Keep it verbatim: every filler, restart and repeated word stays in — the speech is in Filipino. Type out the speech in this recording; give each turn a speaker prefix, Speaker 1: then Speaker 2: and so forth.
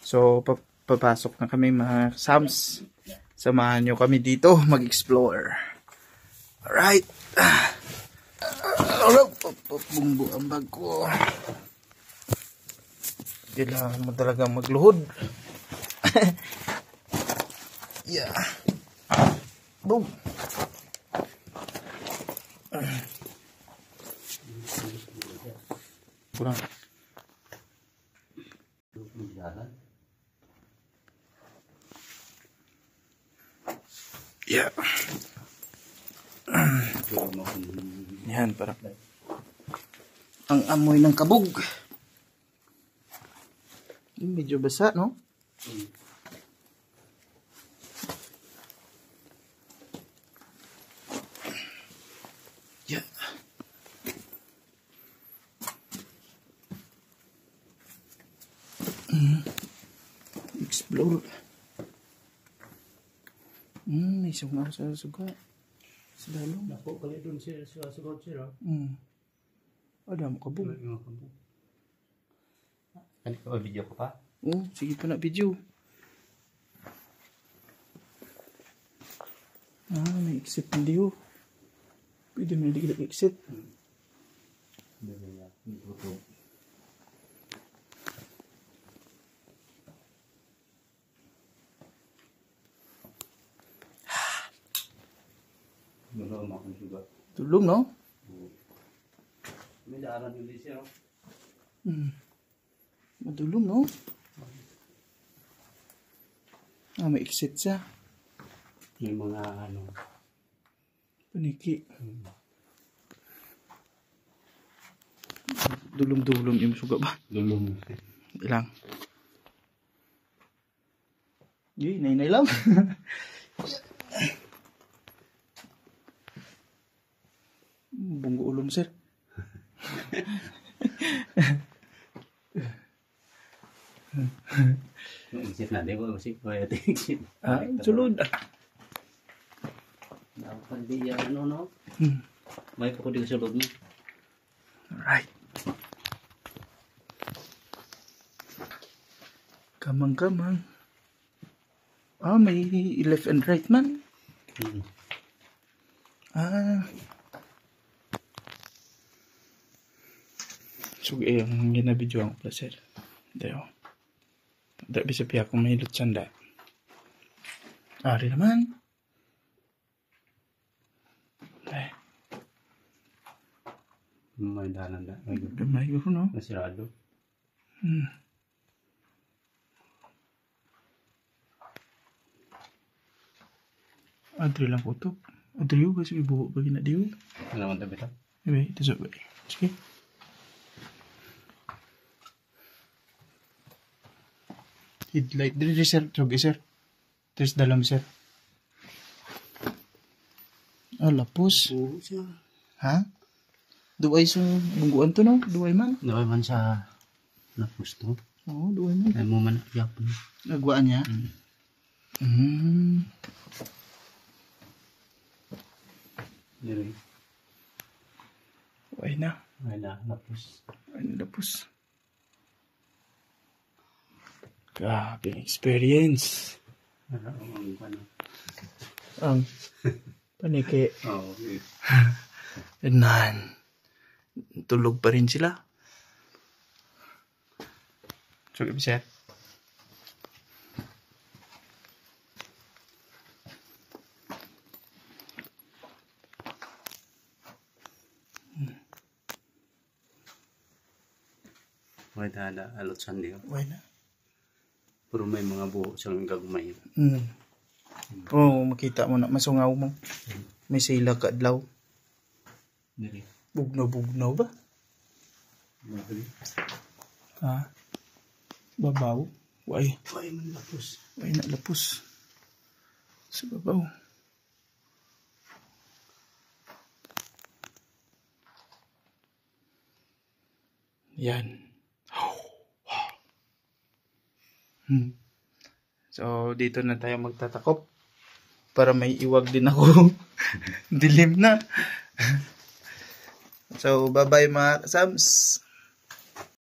Speaker 1: So, papasok na kami mga Sams. Samahan nyo kami dito mag-explore. Alright. Bumbu ang bag ko. Kailangan mo talagang magluhod. Yeah. Boom. Kurang. Yeah. Yan, parang ang amoy ng kabog. Medyo basa, no? Yeah. Mm. Explore. Hmm, may sungaw sa suga. Sa dalong.
Speaker 2: Napo, kali doon siya sa suga siya.
Speaker 1: Hmm. Ada mo kabog.
Speaker 2: Kan ko video ko pa?
Speaker 1: Oh, sige pa na video. Ah, may exit hindi ho. Pwede may digit exit.
Speaker 2: Hindi niya. Ito. Tulong mo akong suga.
Speaker 1: Tulong, no?
Speaker 2: May daanan yung siya, no?
Speaker 1: Hmm. Madulong, no? Ah, may exit siya.
Speaker 2: May mga ano.
Speaker 1: Paniki. Hmm. Dulong-dulong yung suga ba?
Speaker 2: Dulong.
Speaker 1: Ilang. Yun, nainay lang. Bunggo ulom, sir.
Speaker 2: Exit na, di ba? Kasi kaya exit.
Speaker 1: Ah, sulod.
Speaker 2: Dapat di yan, ano, no?
Speaker 1: Hmm.
Speaker 2: May pa ko di sulod mo.
Speaker 1: Alright. Kamang-kamang. Ah, may left and right man.
Speaker 2: Hmm.
Speaker 1: Ah. So, eh, ang ginabidyo ang placer. Deo. Tidak bisa pihak kung may lutsanda. Ari naman. Eh.
Speaker 2: May daanan na. May
Speaker 1: Gamay ko, no?
Speaker 2: nasirado.
Speaker 1: Hmm. Adri lang kutok. Adri yung kasi ibuho bagi na diyo.
Speaker 2: Ano naman tabi ito?
Speaker 1: Anyway, ito sa bay. Sige. Headlight. Dili, sir. Chogi, sir. Tres dalam, sir. Ah, lapos.
Speaker 2: Oo siya.
Speaker 1: Ha? Duay sa bungguan to, no? Duay man.
Speaker 2: Daway man sa napos to.
Speaker 1: Oo, duay man.
Speaker 2: Ay mo man yapon.
Speaker 1: Nagwaan niya?
Speaker 2: Hmm.
Speaker 1: Hmm.
Speaker 2: Diri.
Speaker 1: Duay na.
Speaker 2: Ay na, napos.
Speaker 1: Ay na, lapos. Grabe experience.
Speaker 2: Ano ang ano?
Speaker 1: Ang paniki.
Speaker 2: Oo. Okay.
Speaker 1: Nan. Tulog pa rin sila. So, sir.
Speaker 2: May dada alot sandi.
Speaker 1: Why na?
Speaker 2: Pero may mga buho siyang gagmay.
Speaker 1: Hmm. Oo, oh, makita mo na. Masungaw mo. May sila kadlaw.
Speaker 2: Diri.
Speaker 1: Bugnaw-bugnaw ba?
Speaker 2: Diri.
Speaker 1: Ha? Babaw? Why?
Speaker 2: Ay man lapos.
Speaker 1: Why na lapos? Sa babaw. Yan. Hmm. So, dito na tayo magtatakop para may iwag din ako. Dilim na. So, bye-bye mga kasams.